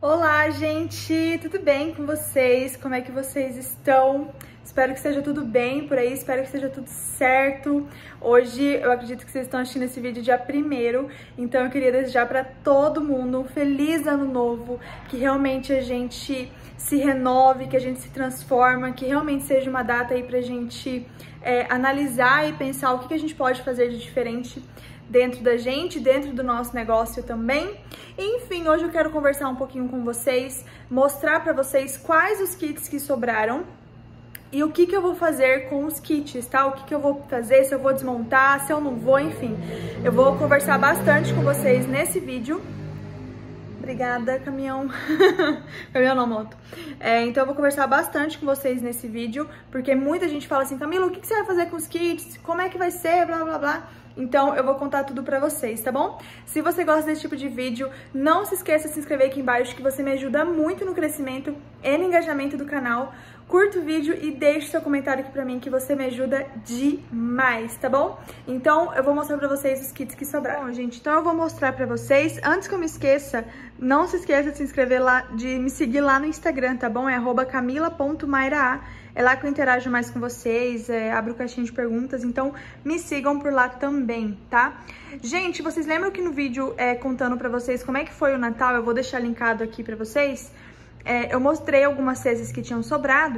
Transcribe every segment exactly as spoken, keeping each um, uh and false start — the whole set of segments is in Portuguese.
Olá, gente! Tudo bem com vocês? Como é que vocês estão? Espero que esteja tudo bem por aí, espero que esteja tudo certo. Hoje eu acredito que vocês estão assistindo esse vídeo dia primeiro, então eu queria desejar para todo mundo um feliz ano novo, que realmente a gente se renove, que a gente se transforma, que realmente seja uma data aí pra gente é, analisar e pensar o que a gente pode fazer de diferente dentro da gente, dentro do nosso negócio também. Enfim, hoje eu quero conversar um pouquinho com vocês, mostrar pra vocês quais os kits que sobraram e o que que eu vou fazer com os kits, tá? O que que eu vou fazer, se eu vou desmontar, se eu não vou, enfim. Eu vou conversar bastante com vocês nesse vídeo. Obrigada, caminhão. Caminhão não, moto. É, então eu vou conversar bastante com vocês nesse vídeo, porque muita gente fala assim, Camila, o que que você vai fazer com os kits? Como é que vai ser? Blá, blá, blá. Então eu vou contar tudo pra vocês, tá bom? Se você gosta desse tipo de vídeo, não se esqueça de se inscrever aqui embaixo, que você me ajuda muito no crescimento e no engajamento do canal. Curta o vídeo e deixe seu comentário aqui pra mim, que você me ajuda demais, tá bom? Então eu vou mostrar pra vocês os kits que sobraram. Bom, gente, então eu vou mostrar pra vocês. Antes que eu me esqueça, não se esqueça de se inscrever lá, de me seguir lá no Instagram, tá bom? É arroba camila ponto mayraa. É lá que eu interajo mais com vocês, é, abro caixinha de perguntas, então me sigam por lá também, tá? Gente, vocês lembram que no vídeo é, contando pra vocês como é que foi o Natal, eu vou deixar linkado aqui pra vocês, é, eu mostrei algumas cestas que tinham sobrado,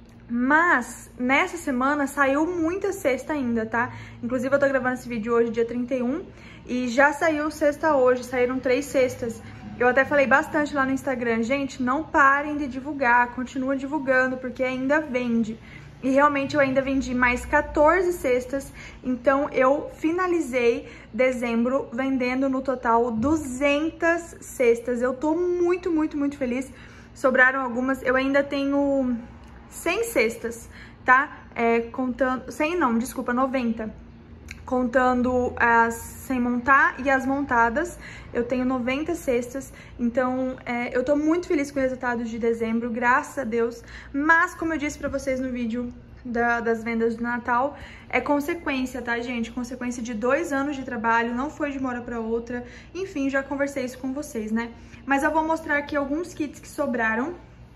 mas nessa semana saiu muita cesta ainda, tá? Inclusive eu tô gravando esse vídeo hoje, dia trinta e um, e já saiu cesta hoje, saíram três cestas. Eu até falei bastante lá no Instagram, gente, não parem de divulgar, continua divulgando, porque ainda vende. E realmente eu ainda vendi mais quatorze cestas, então eu finalizei dezembro vendendo no total duzentas cestas. Eu tô muito, muito, muito feliz. Sobraram algumas, eu ainda tenho cem cestas, tá? É, contando, cem não, desculpa, noventa. Contando as sem montar e as montadas, eu tenho noventa cestas, então é, eu tô muito feliz com o resultado de dezembro, graças a Deus, mas como eu disse pra vocês no vídeo da, das vendas do Natal, é consequência, tá, gente? Consequência de dois anos de trabalho, não foi de uma hora pra outra, enfim, já conversei isso com vocês, né? Mas eu vou mostrar aqui alguns kits que sobraram.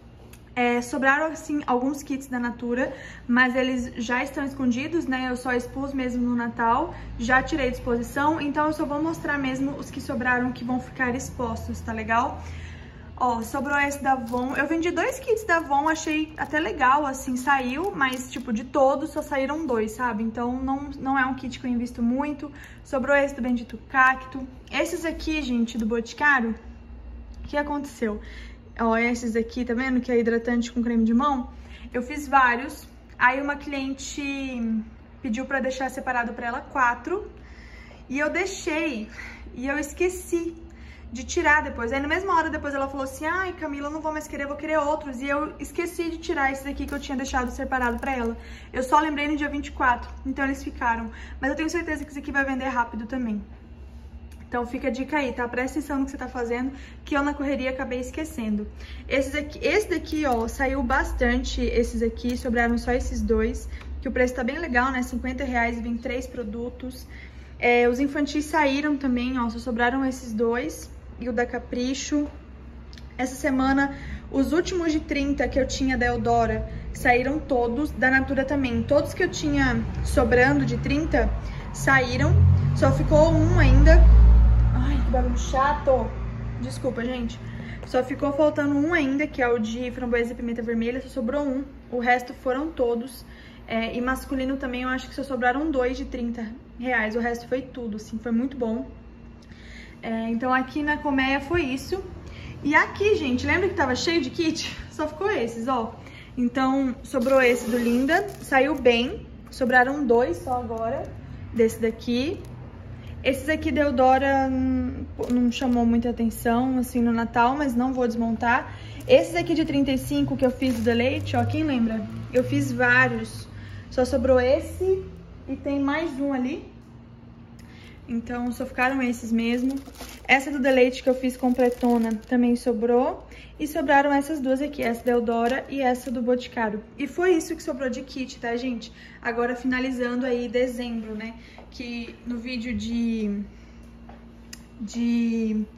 É, sobraram, assim, alguns kits da Natura, mas eles já estão escondidos, né? Eu só expus mesmo no Natal, já tirei de exposição, então eu só vou mostrar mesmo os que sobraram que vão ficar expostos, tá legal? Ó, sobrou esse da Avon. Eu vendi dois kits da Avon, achei até legal, assim, saiu, mas, tipo, de todos só saíram dois, sabe? Então, não, não é um kit que eu invisto muito. Sobrou esse do Bendito Cacto. Esses aqui, gente, do Boticário, o que aconteceu? Ó, esses aqui, tá vendo? Que é hidratante com creme de mão. Eu fiz vários. Aí uma cliente pediu pra deixar separado pra ela quatro. E eu deixei. E eu esqueci de tirar depois. Aí na mesma hora depois ela falou assim, ai Camila, eu não vou mais querer, vou querer outros. E eu esqueci de tirar esse daqui que eu tinha deixado separado pra ela. Eu só lembrei no dia vinte e quatro. Então eles ficaram. Mas eu tenho certeza que esse aqui vai vender rápido também. Então fica a dica aí, tá? Presta atenção no que você tá fazendo, que eu na correria acabei esquecendo. Esses aqui, esse daqui, ó, saiu bastante, esses aqui, sobraram só esses dois, que o preço tá bem legal, né? cinquenta reais e vem três produtos. É, os infantis saíram também, ó, só sobraram esses dois e o da Capricho. Essa semana, os últimos de trinta que eu tinha da Eudora saíram todos, da Natura também. Todos que eu tinha sobrando de trinta saíram, só ficou um ainda. Ai, que barulho chato. Desculpa, gente. Só ficou faltando um ainda, que é o de framboesa e pimenta vermelha. Só sobrou um. O resto foram todos. É, e masculino também, eu acho que só sobraram dois de trinta reais. O resto foi tudo, assim. Foi muito bom. É, então, aqui na colmeia foi isso. E aqui, gente, lembra que tava cheio de kit? Só ficou esses, ó. Então, sobrou esse do Linda. Saiu bem. Sobraram dois só agora. Desse daqui. Esses aqui da Eudora não chamou muita atenção, assim, no Natal, mas não vou desmontar. Esses aqui de trinta e cinco que eu fiz do leite, ó, quem lembra? Eu fiz vários. Só sobrou esse e tem mais um ali. Então, só ficaram esses mesmo. Essa do Deleite que eu fiz completona também sobrou. E sobraram essas duas aqui, essa da Eudora e essa do Boticário. E foi isso que sobrou de kit, tá, gente? Agora, finalizando aí dezembro, né? Que no vídeo de... de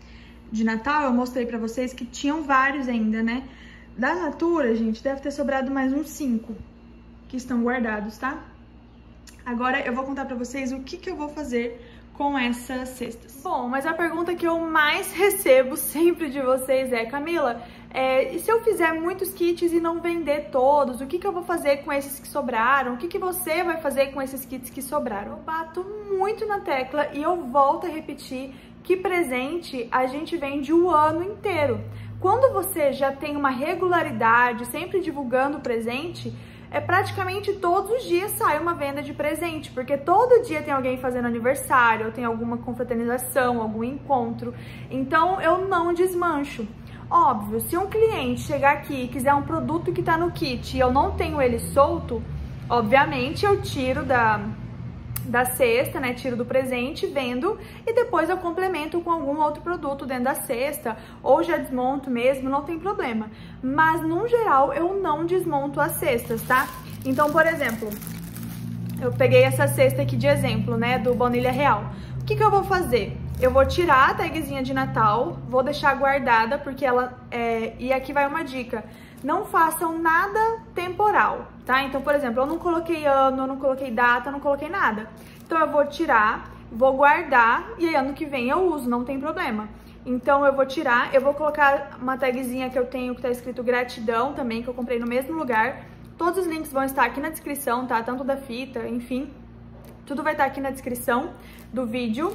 de Natal, eu mostrei pra vocês que tinham vários ainda, né? Da Natura, gente, deve ter sobrado mais uns cinco que estão guardados, tá? Agora eu vou contar pra vocês o que que eu vou fazer com essas cestas. Bom, mas a pergunta que eu mais recebo sempre de vocês é: Camila, é, e se eu fizer muitos kits e não vender todos, o que que eu vou fazer com esses que sobraram? O que que você vai fazer com esses kits que sobraram? Eu bato muito na tecla e eu volto a repetir que presente a gente vende o ano inteiro. Quando você já tem uma regularidade, sempre divulgando o presente, é praticamente todos os dias sai uma venda de presente, porque todo dia tem alguém fazendo aniversário, ou tem alguma confraternização, algum encontro. Então eu não desmancho. Óbvio, se um cliente chegar aqui e quiser um produto que tá no kit e eu não tenho ele solto, obviamente eu tiro da... da cesta, né, tiro do presente, vendo e depois eu complemento com algum outro produto dentro da cesta ou já desmonto mesmo, não tem problema. Mas, no geral, eu não desmonto as cestas, tá? Então, por exemplo, eu peguei essa cesta aqui de exemplo, né, do Baunilha Real. O que que eu vou fazer? Eu vou tirar a tagzinha de Natal, vou deixar guardada, porque ela... É... E aqui vai uma dica: não façam nada temporal, tá? Então, por exemplo, eu não coloquei ano, eu não coloquei data, eu não coloquei nada. Então, eu vou tirar, vou guardar e aí ano que vem eu uso, não tem problema. Então, eu vou tirar, eu vou colocar uma tagzinha que eu tenho que tá escrito gratidão também, que eu comprei no mesmo lugar. Todos os links vão estar aqui na descrição, tá? Tanto da fita, enfim. Tudo vai estar aqui na descrição do vídeo.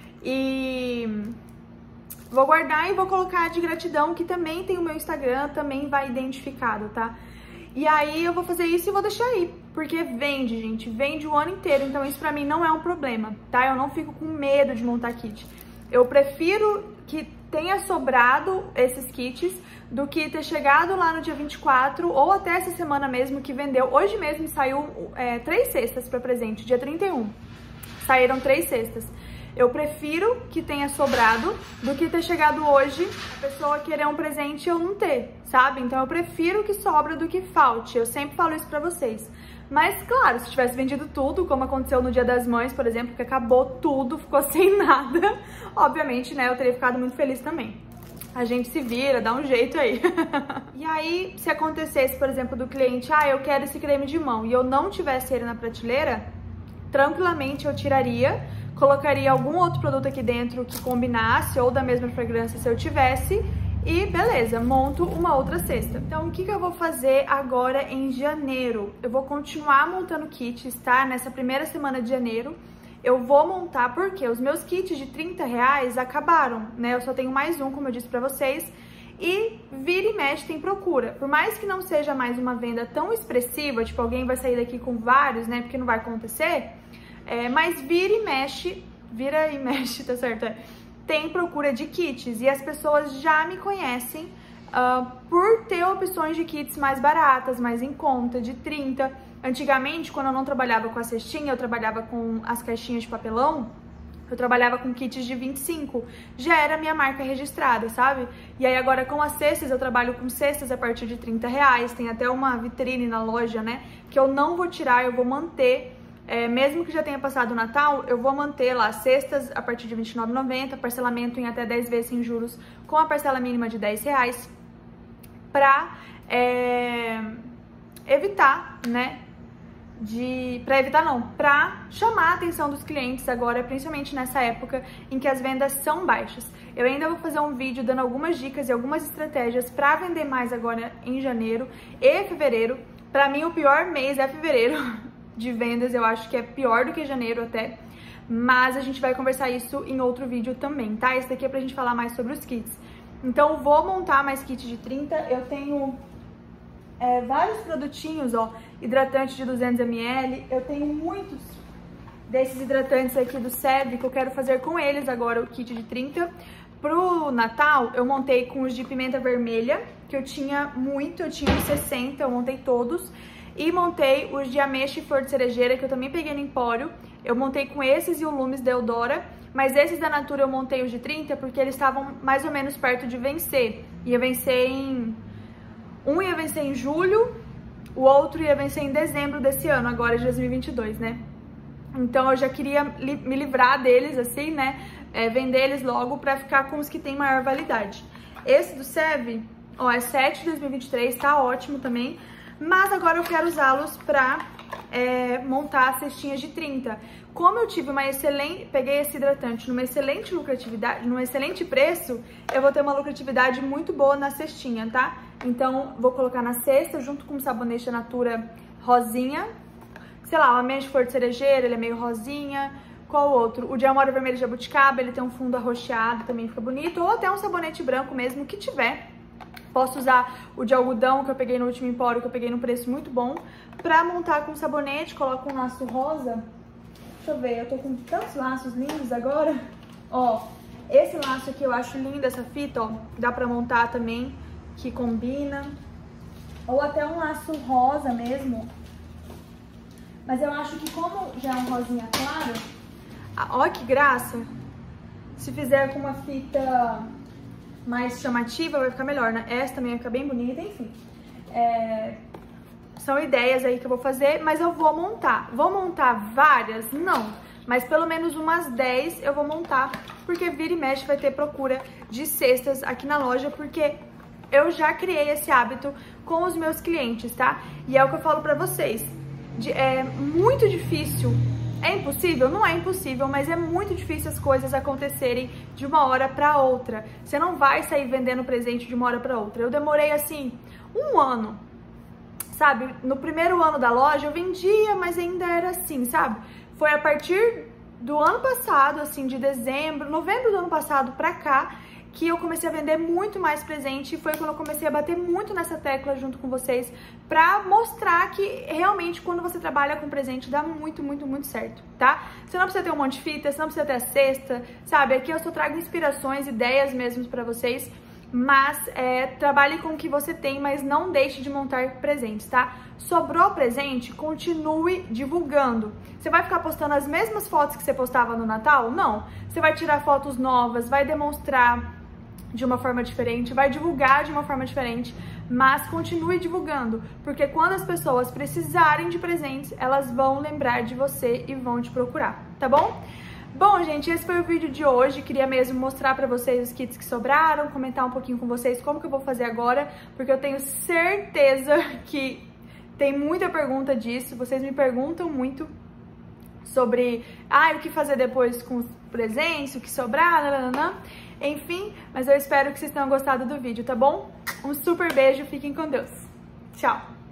E... vou guardar e vou colocar de gratidão, que também tem o meu Instagram, também vai identificado, tá? E aí eu vou fazer isso e vou deixar aí, porque vende, gente, vende o ano inteiro, então isso pra mim não é um problema, tá? Eu não fico com medo de montar kit. Eu prefiro que tenha sobrado esses kits do que ter chegado lá no dia vinte e quatro ou até essa semana mesmo que vendeu. Hoje mesmo saiu é, três cestas pra presente, dia trinta e um. Saíram três cestas. Eu prefiro que tenha sobrado do que ter chegado hoje, a pessoa querer um presente e eu não ter, sabe? Então eu prefiro que sobra do que falte. Eu sempre falo isso pra vocês. Mas, claro, se tivesse vendido tudo, como aconteceu no Dia das Mães, por exemplo, que acabou tudo, ficou sem nada, obviamente, né, eu teria ficado muito feliz também. A gente se vira, dá um jeito aí. E aí, se acontecesse, por exemplo, do cliente: ah, eu quero esse creme de mão, e eu não tivesse ele na prateleira, tranquilamente eu tiraria, colocaria algum outro produto aqui dentro que combinasse ou da mesma fragrância se eu tivesse e beleza, monto uma outra cesta. Então, o que que eu vou fazer agora em janeiro? Eu vou continuar montando kits, tá? Nessa primeira semana de janeiro eu vou montar, porque os meus kits de trinta reais acabaram, né? Eu só tenho mais um, como eu disse pra vocês, e vira e mexe tem procura. Por mais que não seja mais uma venda tão expressiva, tipo, alguém vai sair daqui com vários, né? Porque não vai acontecer. É, mas vira e mexe, vira e mexe, tá certo? É, tem procura de kits e as pessoas já me conhecem uh, por ter opções de kits mais baratas, mais em conta, de trinta. Antigamente, quando eu não trabalhava com a cestinha, eu trabalhava com as caixinhas de papelão, eu trabalhava com kits de vinte e cinco, já era minha marca registrada, sabe? E aí agora com as cestas, eu trabalho com cestas a partir de trinta reais, tem até uma vitrine na loja, né? Que eu não vou tirar, eu vou manter. É, mesmo que já tenha passado o Natal, eu vou manter lá cestas a partir de vinte e nove reais e noventa centavos, parcelamento em até dez vezes sem juros, com a parcela mínima de dez reais, pra é, evitar, né, de... pra evitar não, pra chamar a atenção dos clientes agora, principalmente nessa época em que as vendas são baixas. Eu ainda vou fazer um vídeo dando algumas dicas e algumas estratégias pra vender mais agora em janeiro e fevereiro. Pra mim, o pior mês é fevereiro. De vendas, eu acho que é pior do que janeiro até, mas a gente vai conversar isso em outro vídeo também, tá? Esse daqui é pra gente falar mais sobre os kits. Então, vou montar mais kits de trinta, eu tenho é, vários produtinhos, ó, hidratante de duzentos mililitros, eu tenho muitos desses hidratantes aqui do Seb, que eu quero fazer com eles agora o kit de trinta. Pro Natal, eu montei com os de pimenta vermelha, que eu tinha muito, eu tinha uns sessenta, eu montei todos. E montei os de ameixa e flor de cerejeira, que eu também peguei no Empório. Eu montei com esses e o Lumes da Eudora. Mas esses da Natura eu montei os de trinta porque eles estavam mais ou menos perto de vencer. Ia vencer em... Um ia vencer em julho, o outro ia vencer em dezembro desse ano, agora de dois mil e vinte e dois, né? Então eu já queria li me livrar deles, assim, né? É, vender eles logo pra ficar com os que tem maior validade. Esse do Seve, ó, é sete de dois mil e vinte e três, tá ótimo também. Mas agora eu quero usá-los pra é, montar cestinhas de trinta. Como eu tive uma excelente, peguei esse hidratante numa excelente lucratividade, num excelente preço, eu vou ter uma lucratividade muito boa na cestinha, tá? Então, vou colocar na cesta junto com o sabonete da Natura rosinha. Sei lá, o ameixa de flor de cerejeira, ele é meio rosinha. Qual outro? O de amora vermelho de jabuticaba, ele tem um fundo arroxeado, também fica bonito. Ou até um sabonete branco mesmo, que tiver. Posso usar o de algodão que eu peguei no último Empório, que eu peguei num preço muito bom. Pra montar com sabonete, coloco um laço rosa. Deixa eu ver, eu tô com tantos laços lindos agora. Ó, esse laço aqui eu acho lindo, essa fita, ó. Dá pra montar também, que combina. Ou até um laço rosa mesmo. Mas eu acho que como já é um rosinha claro... Ah, ó que graça! Se fizer com uma fita mais chamativa vai ficar melhor, né? Essa também vai ficar bem bonita, enfim. É... São ideias aí que eu vou fazer, mas eu vou montar. Vou montar várias? Não. Mas pelo menos umas dez eu vou montar, porque vira e mexe vai ter procura de cestas aqui na loja, porque eu já criei esse hábito com os meus clientes, tá? E é o que eu falo pra vocês. De, é muito difícil, é impossível? Não é impossível, mas é muito difícil as coisas acontecerem de uma hora pra outra. Você não vai sair vendendo presente de uma hora pra outra. Eu demorei, assim, um ano. Sabe, no primeiro ano da loja eu vendia, mas ainda era assim, sabe? Foi a partir do ano passado, assim, de dezembro, novembro do ano passado pra cá, que eu comecei a vender muito mais presente. E foi quando eu comecei a bater muito nessa tecla junto com vocês, pra mostrar que realmente quando você trabalha com presente dá muito, muito, muito certo, tá? Você não precisa ter um monte de fita, você não precisa ter a cesta, sabe? Aqui eu só trago inspirações, ideias mesmo pra vocês. Mas é, trabalhe com o que você tem, mas não deixe de montar presentes, tá? Sobrou presente, continue divulgando. Você vai ficar postando as mesmas fotos que você postava no Natal? Não. Você vai tirar fotos novas, vai demonstrar de uma forma diferente, vai divulgar de uma forma diferente, mas continue divulgando, porque quando as pessoas precisarem de presentes, elas vão lembrar de você e vão te procurar, tá bom? Bom, gente, esse foi o vídeo de hoje. Queria mesmo mostrar pra vocês os kits que sobraram, comentar um pouquinho com vocês como que eu vou fazer agora, porque eu tenho certeza que tem muita pergunta disso. Vocês me perguntam muito sobre ah, o que fazer depois com os presentes, o que sobrar, nananã. Enfim, mas eu espero que vocês tenham gostado do vídeo, tá bom? Um super beijo, fiquem com Deus. Tchau!